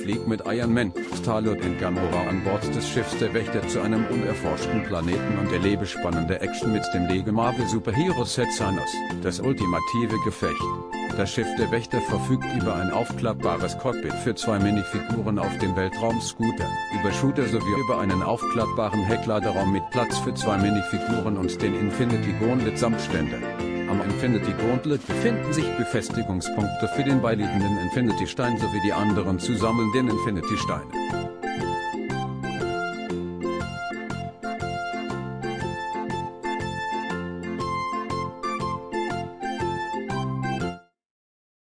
fliegt mit Iron Man, Star-Lord und Gamora an Bord des Schiffs der Wächter zu einem unerforschten Planeten und erlebe spannende Action mit dem Lego Marvel Superhero Set Thanos, das ultimative Gefecht. Das Schiff der Wächter verfügt über ein aufklappbares Cockpit für 2 Minifiguren auf dem Weltraumscooter, über Shooter sowie über einen aufklappbaren Heckladeraum mit Platz für 2 Minifiguren und den Infinity Gauntlet samt Ständer. Am Infinity Gauntlet befinden sich Befestigungspunkte für den beiliegenden Infinity Stein sowie die anderen zu sammelnden Infinity Steine.